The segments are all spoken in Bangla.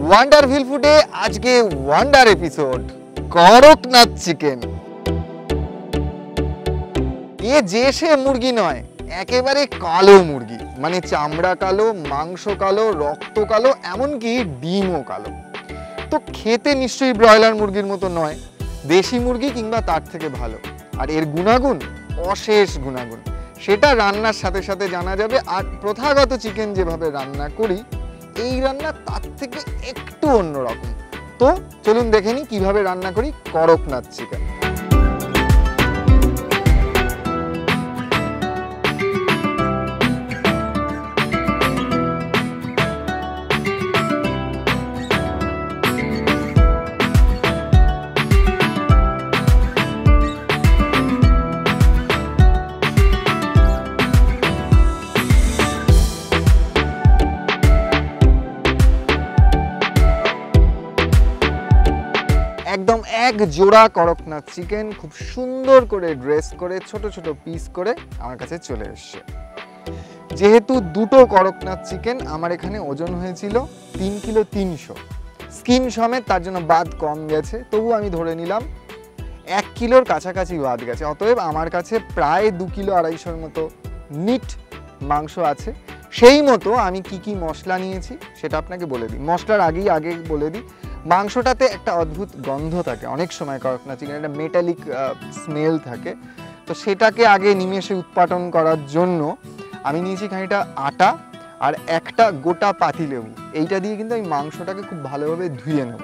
ওয়ান্ডারফুল ফুডে আজকে ওয়ান্ডার এপিসোড করকনাথ চিকেন। এ যে সে মুরগি নয়, একেবারে কালো মুরগি, মানে চামড়া কালো, মাংস কালো, রক্ত কালো, এমনকি ডিমও কালো। তো খেতে নিশ্চয়ই ব্রয়লার মুরগির মতো নয়, দেশি মুরগি কিংবা তার থেকে ভালো। আর এর গুণাগুণ, অশেষ গুণাগুণ, সেটা রান্নার সাথে সাথে জানা যাবে। আর প্রথাগত চিকেন যেভাবে রান্না করি, এই রান্না তার থেকে একটু অন্যরকম। তো চলুন দেখে নিই কিভাবে রান্না করি করকনাথ চিকেন। একদম এক জোড়া করকনাথ চিকেন খুব সুন্দর করে ড্রেস করে ছোট ছোট পিস করে আমার কাছে চলে এসছে। যেহেতু দুটো করকনাথ চিকেন, আমার এখানে ওজন হয়েছিল 3 কিলো 300, স্কিন সমেত, তার জন্য বাদ কম গেছে। তবু আমি ধরে নিলাম 1 কিলোর কাছাকাছি বাদ গেছে। অতএব আমার কাছে প্রায় 2 কিলো 250-র মতো মিট মাংস আছে। সেই মতো আমি কি মশলা নিয়েছি সেটা আপনাকে বলে দিই। মশলার আগে বলে দিই, মাংসটাতে একটা অদ্ভুত গন্ধ থাকে অনেক সময় করকনাথ চিকেন, একটা মেটালিক স্মেল থাকে। তো সেটাকে আগে নিমেষে উৎপাটন করার জন্য আমি নিয়েছি খানিকটা আটা আর একটা গোটা পাতিলেবু। এইটা দিয়ে কিন্তু আমি মাংসটাকে খুব ভালোভাবে ধুয়ে নেব।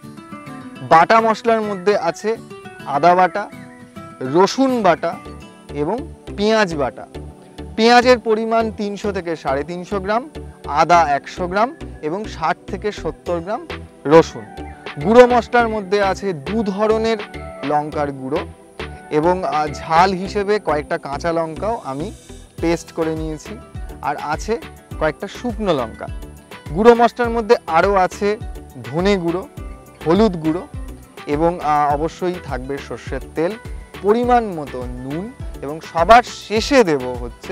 বাটা মশলার মধ্যে আছে আদা বাটা, রসুন বাটা এবং পেঁয়াজ বাটা। পেঁয়াজের পরিমাণ 300 থেকে 350 গ্রাম, আদা 100 গ্রাম এবং 60 থেকে 70 গ্রাম রসুন। গুঁড়ো মশলার মধ্যে আছে 2 ধরনের লঙ্কার গুঁড়ো এবং ঝাল হিসেবে কয়েকটা কাঁচা লঙ্কাও আমি পেস্ট করে নিয়েছি। আর আছে কয়েকটা শুকনো লঙ্কা। গুঁড়ো মশলার মধ্যে আরও আছে ধনে গুঁড়ো, হলুদ গুঁড়ো এবং অবশ্যই থাকবে সর্ষের তেল, পরিমাণ মতো নুন এবং সবার শেষে দেব হচ্ছে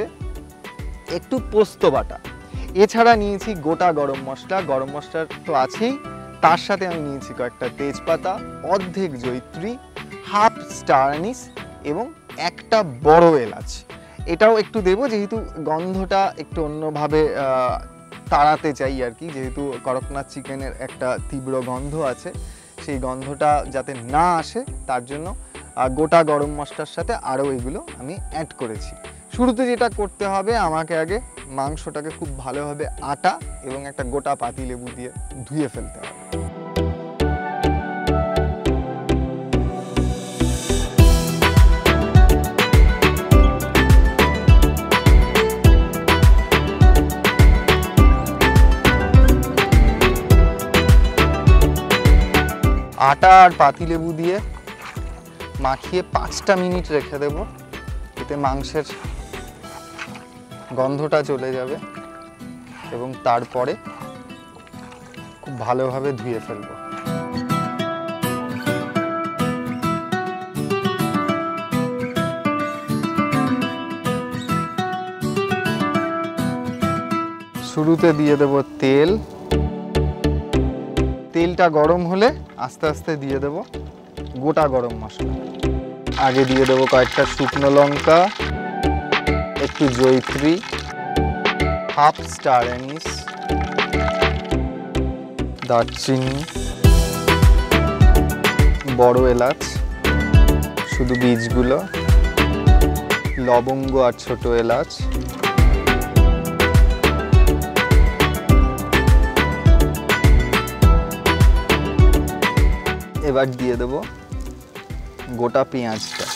একটু পোস্ত বাটা। এছাড়া নিয়েছি গোটা গরম মশলা, গরম মশলা তো আছেই, তার সাথে আমি নিয়েছি কয়েকটা তেজপাতা, অর্ধেক জয়িত্রী, হাফ স্টার অ্যানিস এবং একটা বড় এলাচ। এটাও একটু দেব, যেহেতু গন্ধটা একটু অন্যভাবে তাড়াতে চাই আর কি। যেহেতু করকনাথ চিকেনের একটা তীব্র গন্ধ আছে, সেই গন্ধটা যাতে না আসে তার জন্য গোটা গরম মশলার সাথে আরও এগুলো আমি অ্যাড করেছি। শুরুতে যেটা করতে হবে, আমাকে আগে মাংসটাকে খুব ভালোভাবে আটা এবং একটা গোটা পাতিলেবু দিয়ে ধুয়ে ফেলতে হবে। আটা আর পাতিলেবু দিয়ে মাখিয়ে 5টা মিনিট রেখে দেব, এতে মাংসের গন্ধটা চলে যাবে এবং তারপরে খুব ভালোভাবে ধুয়ে ফেলব। শুরুতে দিয়ে দেব তেল। তেলটা গরম হলে আস্তে আস্তে দিয়ে দেব গোটা গরম মশলা। আগে দিয়ে দেবো কয়েকটা শুকনো লঙ্কা, একটু জয়িত্রী, হাফ স্টার অ্যানিস, দারচিনি, বড় এলাচ শুধু বীজগুলো, লবঙ্গ আর ছোট এলাচ, এবার দিয়ে দেব গোটা পেঁয়াজটা।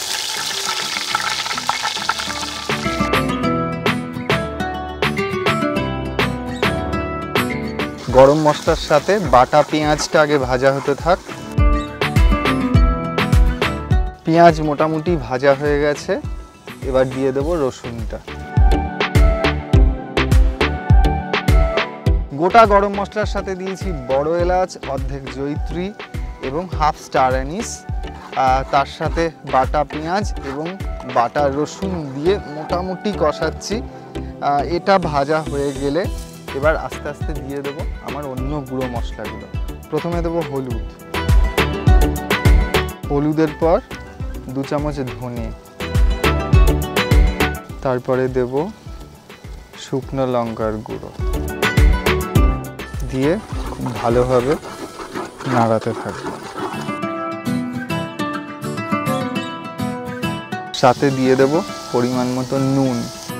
গরম মশলার সাথে বাটা পেঁয়াজটা আগে ভাজা হতে থাক। পেঁয়াজ মোটামুটি ভাজা হয়ে গেছে, এবার দিয়ে দেব রসুনটা। গোটা গরম মশলার সাথে দিয়েছি বড় এলাচ, অর্ধেক জয়িত্রী এবং হাফ স্টার অ্যানিস। তার সাথে বাটা পেঁয়াজ এবং বাটা রসুন দিয়ে মোটামুটি কষাচ্ছি। এটা ভাজা হয়ে গেলে এবার আস্তে আস্তে দিয়ে দেবো আমার অন্য গুঁড়ো মশলাগুলো। প্রথমে দেবো হলুদ, হলুদের পর 2 চামচ ধনে, তারপরে দেব শুকনো লঙ্কার গুঁড়ো, দিয়ে খুব ভালোভাবে নাড়াতে থাকবো। সাথে দিয়ে দেব পরিমাণ মতো নুন।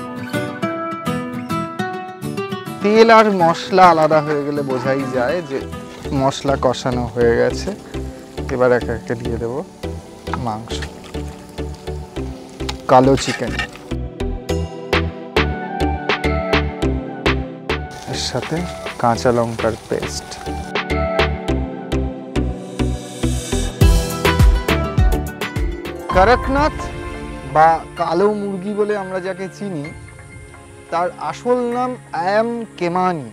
তেল আর মশলা আলাদা হয়ে গেলে বোঝাই যায় যে মশলা কষানো হয়ে গেছে। এবার একে একে দিয়ে দেব মাংস, কালো চিকেন, এর সাথে কাঁচা লঙ্কার পেস্ট। করকনাথ বা কালো মুরগি বলে আমরা যাকে চিনি, তার আসল নাম আয়াম কেমানি।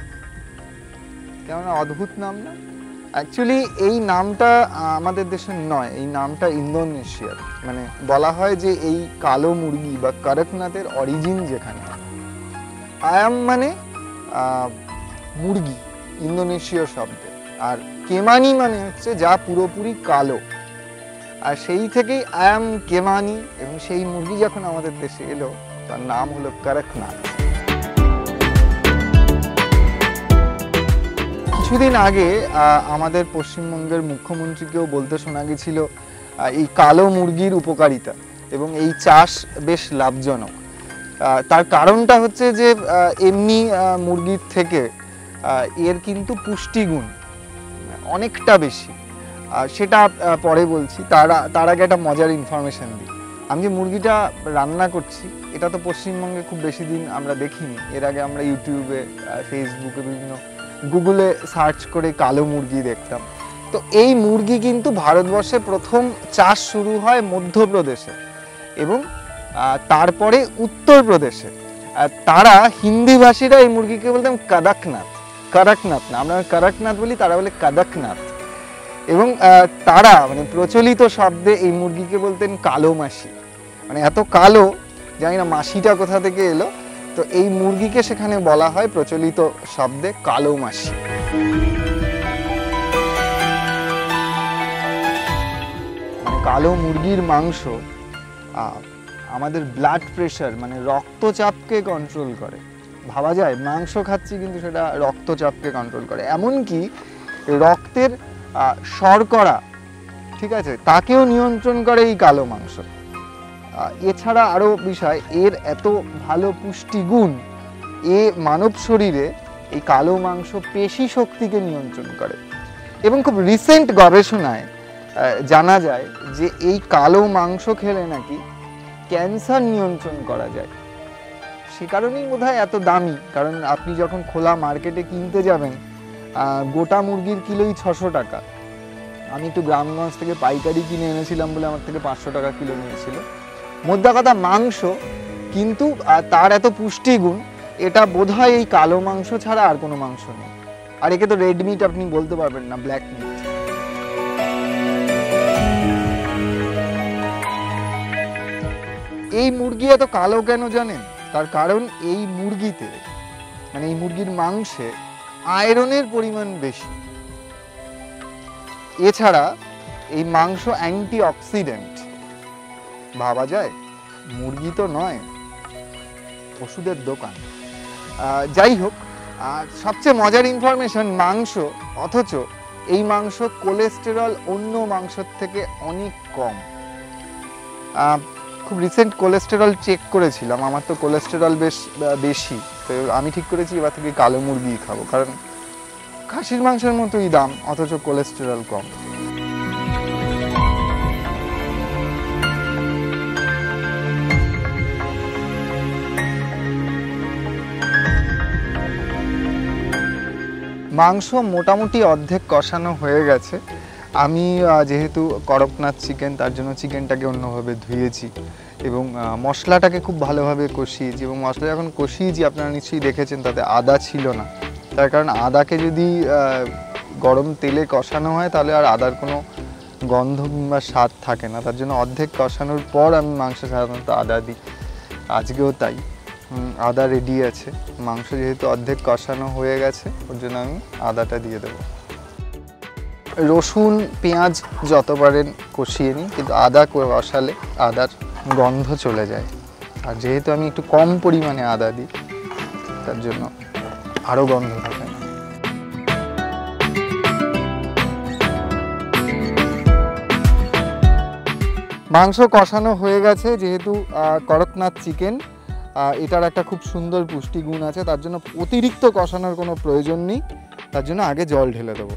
কেমন অদ্ভুত নাম না? অ্যাকচুয়ালি এই নামটা আমাদের দেশের নয়, এই নামটা ইন্দোনেশিয়ার। মানে বলা হয় যে এই কালো মুরগি বা করকনাথের অরিজিন যেখানে, আয়াম মানে মুরগি ইন্দোনেশীয় শব্দে, আর কেমানি মানে হচ্ছে যা পুরোপুরি কালো। আর সেই থেকেই আয়াম কেমানি, এবং সেই মুরগি যখন আমাদের দেশে এলো তার নাম হলো করকনাথ। কিছুদিন আগে আমাদের পশ্চিমবঙ্গের মুখ্যমন্ত্রীকেও বলতে শোনা গেছিল এই কালো মুরগির উপকারিতা, এবং এই চাষ বেশ লাভজনক। তার কারণটা হচ্ছে যে এমনি মুরগির থেকে এর কিন্তু পুষ্টিগুণ অনেকটা বেশি। সেটা পরে বলছি, তার আগে একটা মজার ইনফরমেশন দিই। আমি যে মুরগিটা রান্না করছি, এটা তো পশ্চিমবঙ্গে খুব বেশি দিন আমরা দেখিনি। এর আগে আমরা ইউটিউবে, ফেসবুকে, বিভিন্ন গুগলে সার্চ করে কালো মুরগি দেখতাম। তো এই মুরগি কিন্তু ভারতবর্ষে প্রথম চাষ শুরু হয় মধ্যপ্রদেশে এবং তারপরে উত্তরপ্রদেশে। তারা হিন্দিভাষীরা এই মুরগিকে বলতেন কাদাকনাথ। করকনাথ না, আমরা করকনাথ বলি, তারা বলে কাদাকনাথ। এবং তারা মানে প্রচলিত শব্দে এই মুরগিকে বলতেন কালো মাসি। মানে এত কালো, জানি না মাসিটা কোথা থেকে এলো। তো এই মুরগিকে সেখানে বলা হয় প্রচলিত শব্দে কালো মাসি। মানে কালো মুরগির মাংস আমাদের ব্লাড প্রেশার মানে রক্তচাপকে কন্ট্রোল করে। ভাবা যায় মাংস খাচ্ছি কিন্তু সেটা রক্তচাপকে কন্ট্রোল করে, এমনকি রক্তের শর্করা, ঠিক আছে, তাকেও নিয়ন্ত্রণ করে এই কালো মাংস। এছাড়া আরও বিষয়, এর এত ভালো পুষ্টিগুণ, এ মানব শরীরে এই কালো মাংস পেশি শক্তিকে নিয়ন্ত্রণ করে। এবং খুব রিসেন্ট গবেষণায় জানা যায় যে এই কালো মাংস খেলে নাকি ক্যান্সার নিয়ন্ত্রণ করা যায়। সে কারণেই বোধহয় এত দামি, কারণ আপনি যখন খোলা মার্কেটে কিনতে যাবেন, গোটা মুরগির কিলোই 600 টাকা। আমি একটু গ্রামগঞ্জ থেকে পাইকারি কিনে এনেছিলাম বলে আমার থেকে 500 টাকা কিলো নিয়েছিল। মোদ্দা কথা মাংস, কিন্তু তার এত পুষ্টিগুণ, এটা বোধহয় এই কালো মাংস ছাড়া আর কোনো মাংস নেই। আর একে তো রেড মিট আপনি বলতে পারবেন না, ব্ল্যাক মিট। এই মুরগি এত কালো কেন জানেন? তার কারণ এই মুরগিতে, মানে এই মুরগির মাংসে আয়রনের পরিমাণ বেশি। এছাড়া এই মাংস অ্যান্টি অক্সিডেন্ট। ভাবা যায় মুরগি তো নয়, ওষুধের দোকান। যাই হোক, সবচেয়ে মজার ইনফরমেশন, মাংস, অথচ এই মাংস কোলেস্টেরল অন্য মাংসের থেকে অনেক কম। খুব রিসেন্ট কোলেস্টেরল চেক করেছিলাম, আমার তো কোলেস্টেরল বেশ বেশি। তো আমি ঠিক করেছি এবার থেকে কালো মুরগি খাবো, কারণ খাসির মাংসের মতোই দাম, অথচ কোলেস্টেরল কম। মাংস মোটামুটি অর্ধেক কষানো হয়ে গেছে। আমি যেহেতু করকনাথ চিকেন, তার জন্য চিকেনটাকে অন্যভাবে ধুয়েছি এবং মশলাটাকে খুব ভালোভাবে কষিয়েছি। এবং মশলা যখন কষিয়েছি, আপনারা নিশ্চয়ই দেখেছেন তাতে আদা ছিল না। তার কারণ আদাকে যদি গরম তেলে কষানো হয় তাহলে আর আদার কোনো গন্ধ কিংবা স্বাদ থাকে না। তার জন্য অর্ধেক কষানোর পর আমি মাংস সাধারণত আদা দিই, আজকেও তাই। আদা রেডি আছে। মাংস যেহেতু অর্ধেক কষানো হয়ে গেছে, ওর জন্য আমি আদাটা দিয়ে দেবো। রসুন পেঁয়াজ যত পারেন কষিয়ে নিই, কিন্তু আদা কষালে আদার গন্ধ চলে যায়। আর যেহেতু আমি একটু কম পরিমাণে আদা দিই, তার জন্য আরও গন্ধ থাকে না। মাংস কষানো হয়ে গেছে। যেহেতু করকনাথ চিকেন, এটার একটা খুব সুন্দর পুষ্টিগুণ আছে, তার জন্য অতিরিক্ত কষানোর কোনো প্রয়োজন নেই। তার জন্য আগে জল ঢেলে দেবো।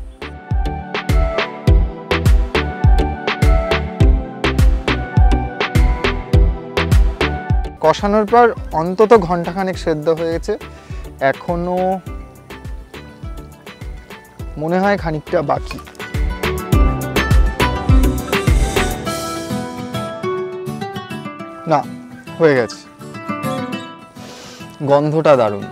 কষানোর পর অন্তত ঘন্টাখানেক সেদ্ধ হয়েছে, এখনো মনে হয় খানিকটা বাকি। না, হয়ে গেছে। গন্ধটা দারুণ।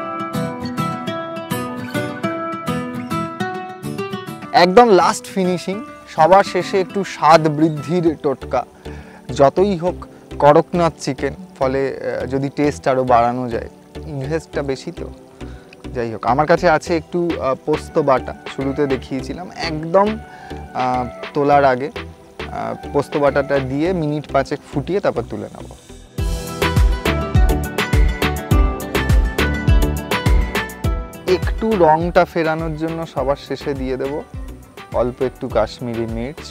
একদম লাস্ট ফিনিশিং, সবার শেষে একটু স্বাদ বৃদ্ধির টোটকা। যতই হোক করকনাথ চিকেন, ফলে যদি টেস্ট আরও বাড়ানো যায়, ইনভেস্টটা বেশি তো। যাই হোক, আমার কাছে আছে একটু পোস্ত বাটা, শুরুতে দেখিয়েছিলাম। একদম তোলার আগে পোস্ত বাটাটা দিয়ে মিনিট 5 ফুটিয়ে তারপর তুলে নেব। একটু রংটা ফেরানোর জন্য সবার শেষে দিয়ে দেব অল্প একটু কাশ্মীরি মির্চ।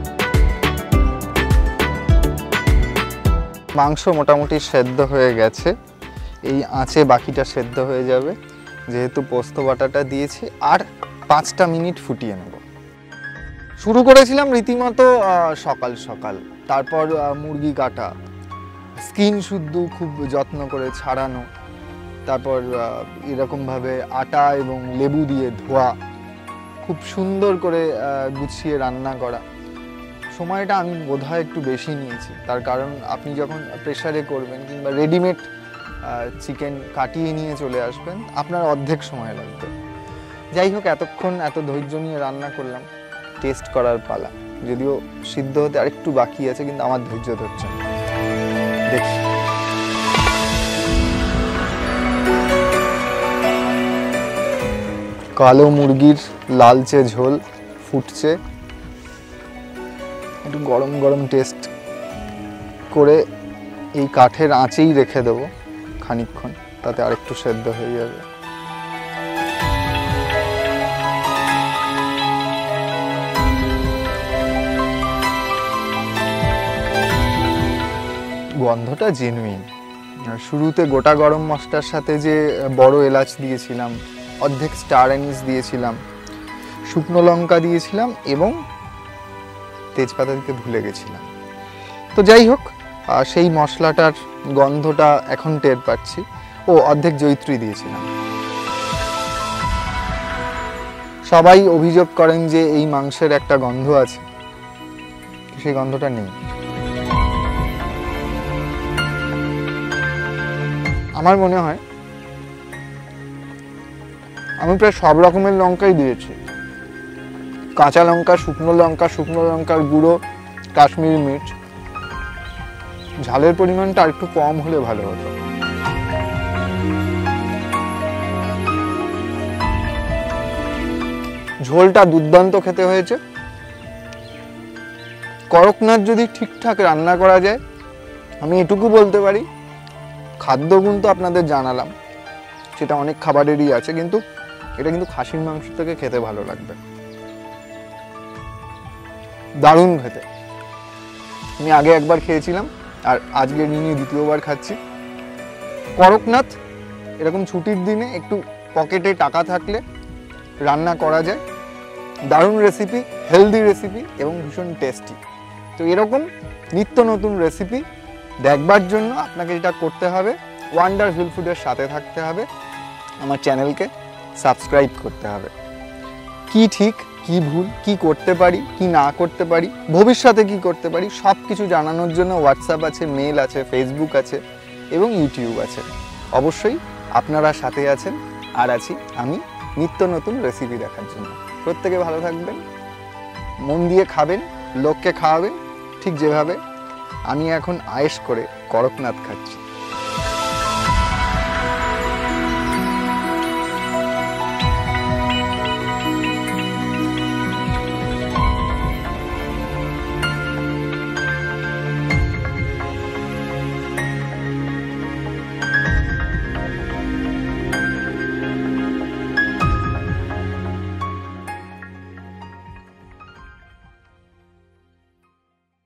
মাংস মোটামুটি সেদ্ধ হয়ে গেছে, এই আঁচে বাকিটা সেদ্ধ হয়ে যাবে। যেহেতু পোস্ত বাটাটা দিয়েছি, আর 5টা মিনিট ফুটিয়ে নেব। শুরু করেছিলাম রীতিমতো সকাল সকাল, তারপর মুরগি কাটা, স্কিন শুদ্ধ খুব যত্ন করে ছাড়ানো, তারপর এরকমভাবে আটা এবং লেবু দিয়ে ধোয়া, খুব সুন্দর করে গুছিয়ে রান্না করা। সময়টা আমি বোধহয় একটু বেশি নিয়েছি, তার কারণ আপনি যখন প্রেসারে করবেন কিংবা রেডিমেড চিকেন কাটিয়ে নিয়ে চলে আসবেন, আপনার অর্ধেক সময় লাগবে। যাই হোক, এতক্ষণ এত ধৈর্য নিয়ে রান্না করলাম, টেস্ট করার পালা। যদিও সিদ্ধ হতে আরেকটু বাকি আছে, কিন্তু আমার ধৈর্য ধরছে না। দেখি। কালো মুরগির লালচে ঝোল ফুটছে, একটু গরম গরম টেস্ট করে এই কাঠের আঁচেই রেখে দেবো খানিকক্ষণ, তাতে আরেকটু সেদ্ধ হয়ে যাবে। গন্ধটা জেনুইন। শুরুতে গোটা গরম মশলার সাথে যে বড় এলাচ দিয়েছিলাম, অর্ধেক স্টার অ্যানিস দিয়েছিলাম, শুকনো লঙ্কা দিয়েছিলাম এবং তেজপাতা দিতে ভুলে গেছিলাম। তো যাই হোক, সেই মশলাটার গন্ধটা এখন টের পাচ্ছি। ও অর্ধেক জয়িত্রী দিয়েছিলাম। সবাই অভিযোগ করেন যে এই মাংসের একটা গন্ধ আছে, সেই গন্ধটা নেই। আমার মনে হয় আমি প্রায় সব রকমের লঙ্কাই দিয়েছি। কাঁচা লঙ্কা, শুকনো লঙ্কার গুঁড়ো, কাশ্মীরি মির্চ। ঝালের পরিমাণটা আর একটু কম হলে ভালো হতো। ঝোলটা দুর্দান্ত খেতে হয়েছে। করকনাথ যদি ঠিকঠাক রান্না করা যায়, আমি এটুকু বলতে পারি, খাদ্যগুণ তো আপনাদের জানালাম, সেটা অনেক খাবারেরই আছে, কিন্তু এটা কিন্তু খাসির মাংস থেকে খেতে ভালো লাগবে। দারুণ খেতে। আমি আগে একবার খেয়েছিলাম, আর আজকে নিয়ে দ্বিতীয়বার খাচ্ছি। করকনাথ এরকম ছুটির দিনে একটু পকেটে টাকা থাকলে রান্না করা যায়। দারুণ রেসিপি, হেলদি রেসিপি এবং ভীষণ টেস্টি। তো এরকম নিত্য নতুন রেসিপি দেখবার জন্য আপনাকে যেটা করতে হবে, ওয়ান্ডারফুল ফুডের সাথে থাকতে হবে, আমার চ্যানেলকে সাবস্ক্রাইব করতে হবে। কি ঠিক, কি ভুল, কি করতে পারি, কি না করতে পারি, ভবিষ্যতে কি করতে পারি, সব কিছু জানানোর জন্য হোয়াটসঅ্যাপ আছে, মেল আছে, ফেসবুক আছে এবং ইউটিউব আছে। অবশ্যই আপনারা সাথে আছেন, আর আছি আমি নিত্য নতুন রেসিপি দেখার জন্য। প্রত্যেকে ভালো থাকবেন, মন দিয়ে খাবেন, লোককে খাওয়াবেন, ঠিক যেভাবে আমি এখন আয়েশ করে করকনাথ খাচ্ছি।